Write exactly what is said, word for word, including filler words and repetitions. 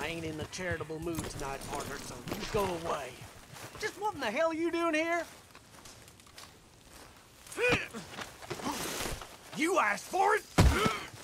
I ain't in the charitable mood tonight, partner, so you go away. Just what in the hell are you doing here? You asked for it!